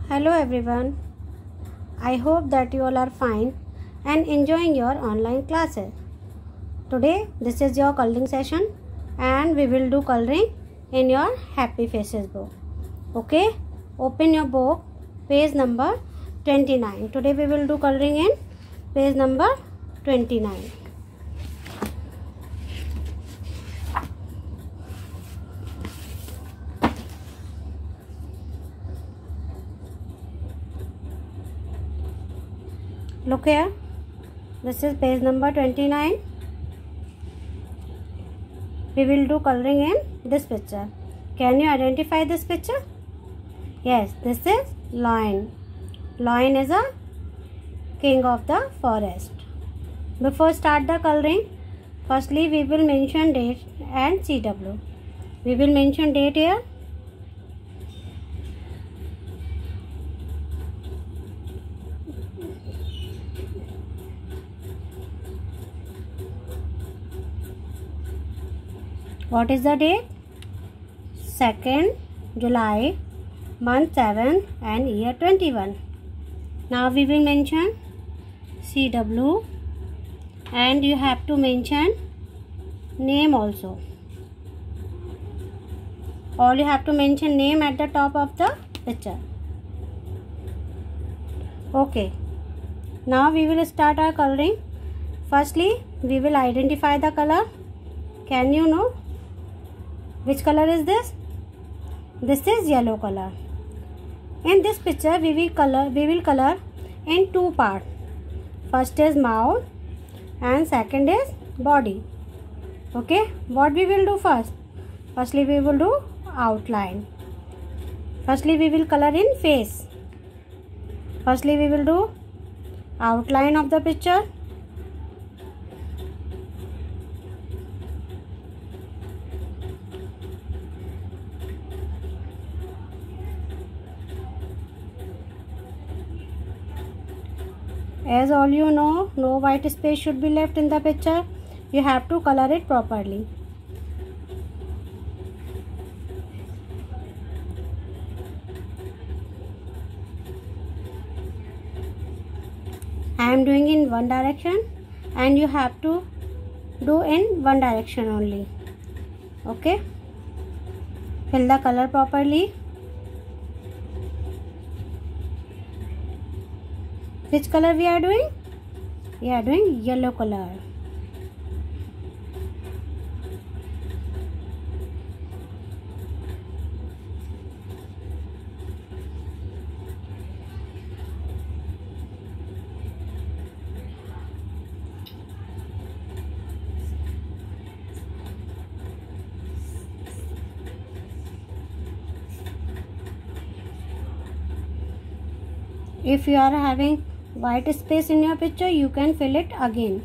Hello everyone. I hope that you all are fine and enjoying your online classes. Today this is your coloring session and we will do coloring in your Happy Faces book. Okay, open your book, page number 29. Today we will do coloring in page number 29. Look here, this is page number 29. We will do coloring in this picture. Can you identify this picture? Yes, this is lion. Lion is a king of the forest. Before start the coloring, firstly we will mention date and CW. We will mention date here. What is the date? 2nd July, month 7 and year 21. Now we will mention CW and you have to mention name also. Or you have to mention name at the top of the picture. Okay. Now we will start our coloring. Firstly, we will identify the color. Can you know which color is this? This is yellow color. In this picture we will color in two parts. First is mouth and second is body. Okay, what we will do first? Firstly we will do outline. Firstly we will color in face. Firstly we will do outline of the picture. As all you know, no white space should be left in the picture. You have to color it properly. I am doing in one direction and you have to do in one direction only. Okay. Fill the color properly. Which color we are doing? We are doing yellow color. If you are having white space in your picture, you can fill it again.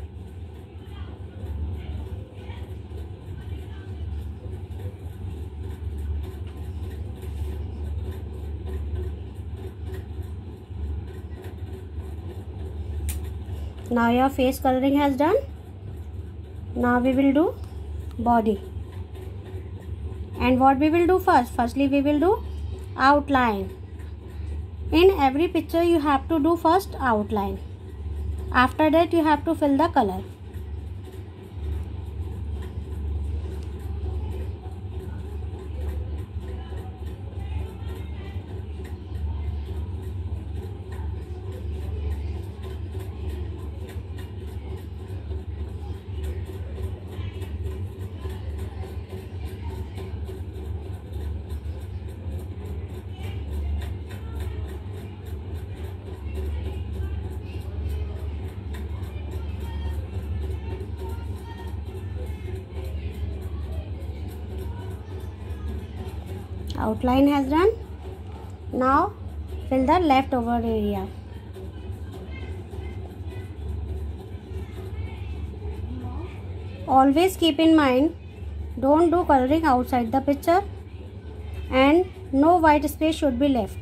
Now your face coloring has done. Now we will do body. And what we will do first? Firstly we will do outline. In every picture you have to do first outline. After that you have to fill the color. Outline has done. Now fill the leftover area. Always keep in mind, don't do coloring outside the picture and no white space should be left.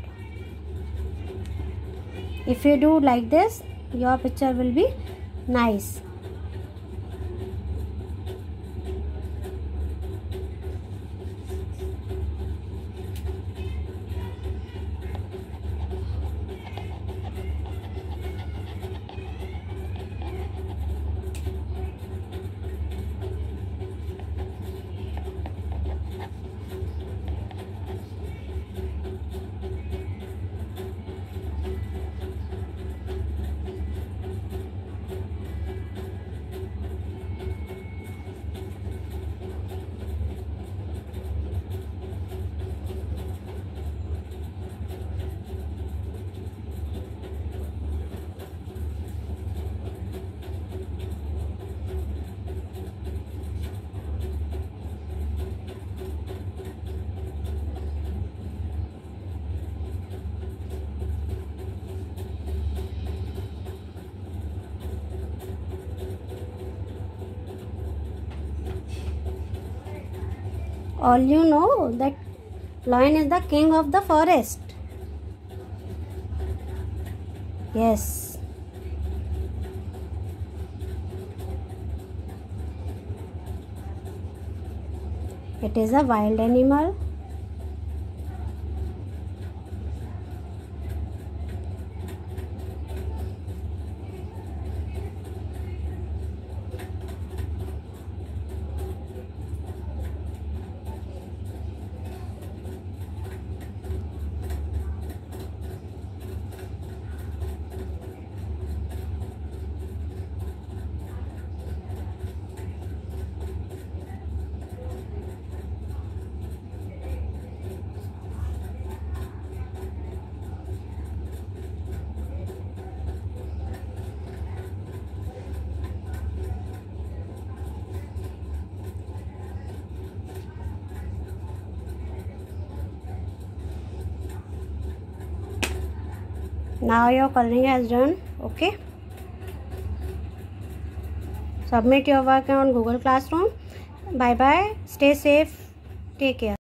If you do like this, your picture will be nice. All you know that lion is the king of the forest. Yes. It is a wild animal. Now your coloring has done. Okay. Submit your work on Google Classroom. Bye bye. Stay safe. Take care.